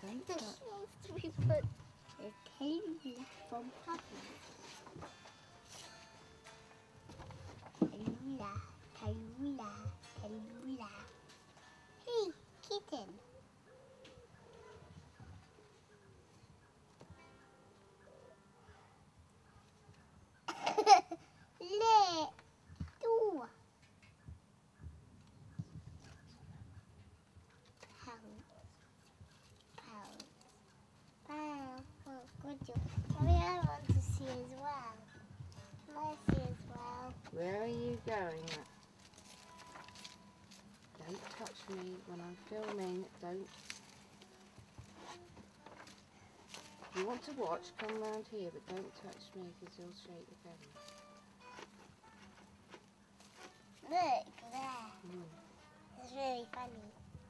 Don't This touch. needs to be put a table from Puppy. Tallulah, Tallulah, Tallulah. Hey, kitten. Le, tu. Good job. Mommy, I want to see as well. I see as well. Where are you going? Don't touch me when I'm filming. Don't. If you want to watch, come round here, but don't touch me because you'll shake the camera. Look there. It's really funny.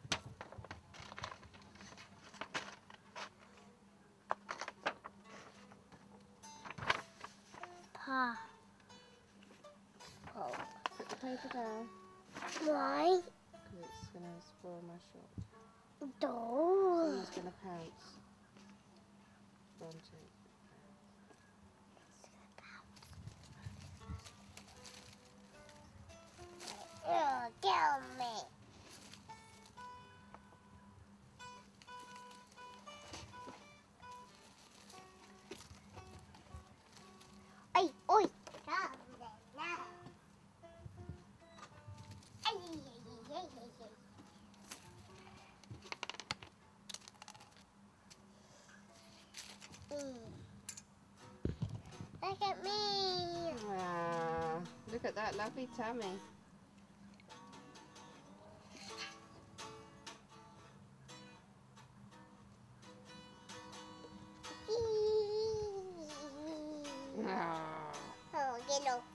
Pa. Oh. Put the paper down Why? because it's going to spoil my shot. Door. Someone's going to pounce. Bronte. Oh, kill me. Oi, oi. Come now. Ay, ay, ay, ay, ay, ay. Look at me. Ah, look at that lovely tummy. Ah. Oh, get off.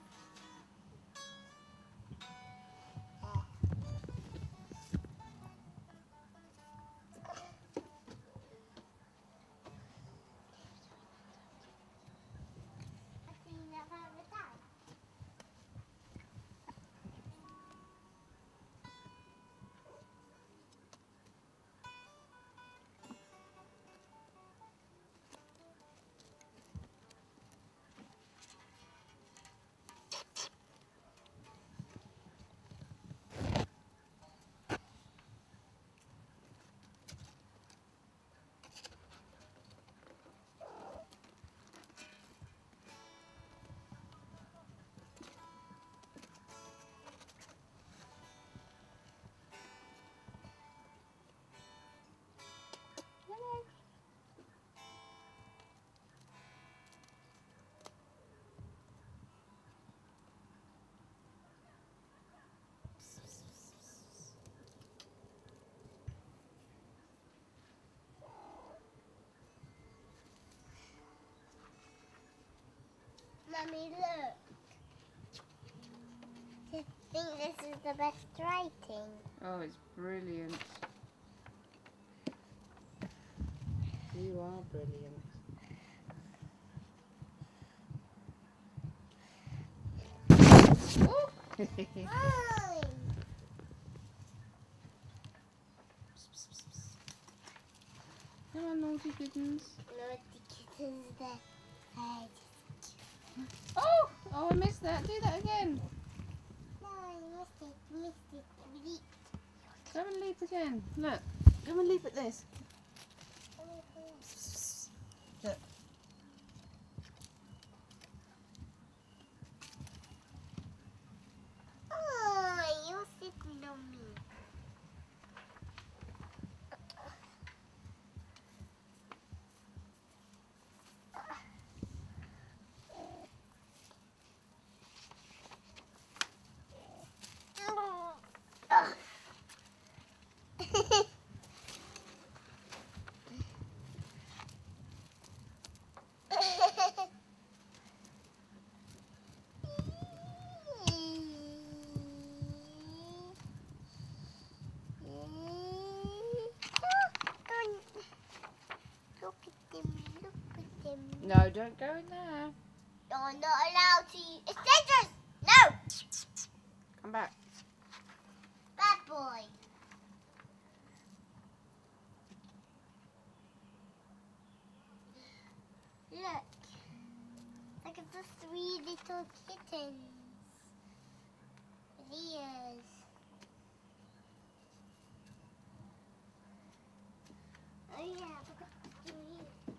Mummy, look. Do you think this is the best writing? Oh, it's brilliant. You are brilliant. Mine. Come on, naughty kittens. Naughty kittens there. Oh! Oh, I missed that. Do that again. No, I missed it. Come and leap again. Look. Come and leap at this. Look. Oh, you're sitting on me. No, don't go in there. You're not allowed to. It's dangerous. No. Come back. Bad boy. little kittens with ears. Oh yeah, I forgot to do you.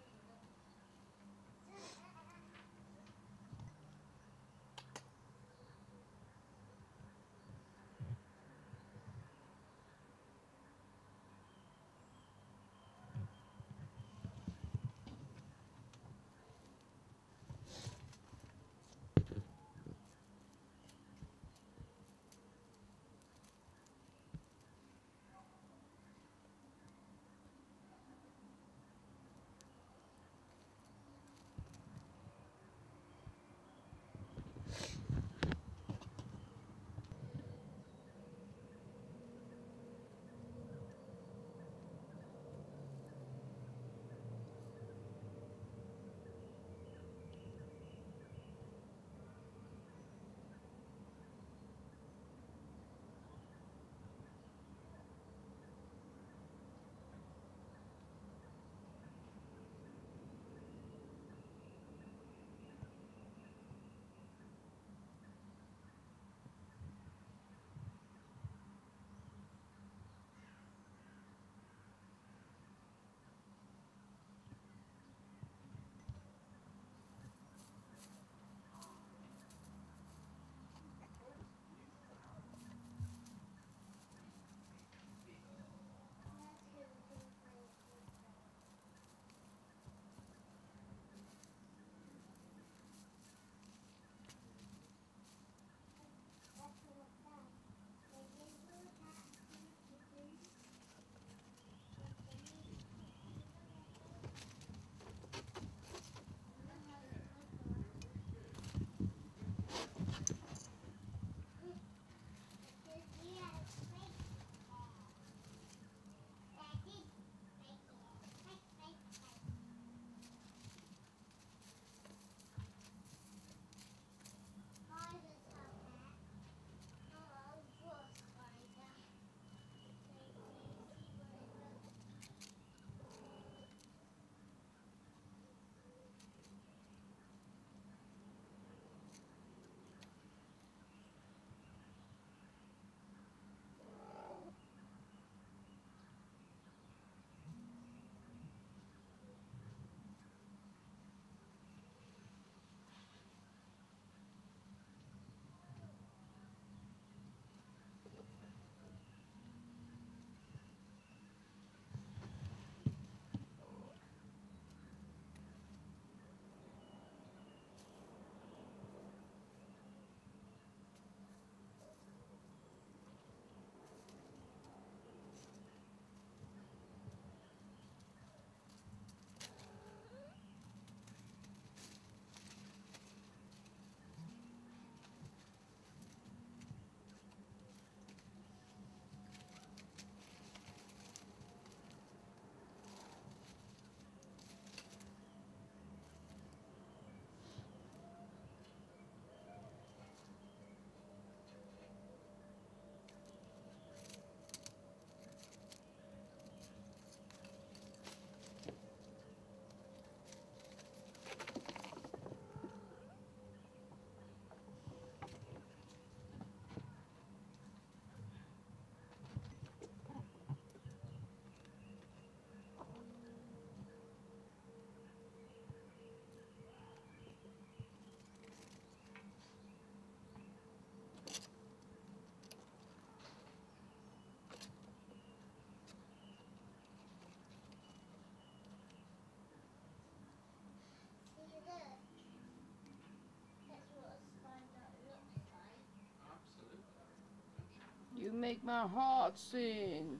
You make my heart sing.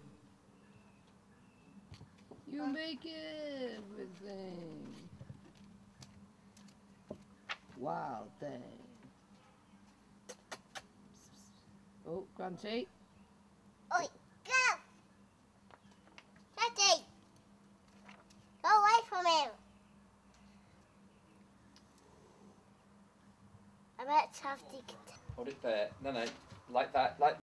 You make everything. Wild thing. Oh, Grunty. Oi, go! Daddy! Go away from him! I bet have to... Hold it there. No, like that.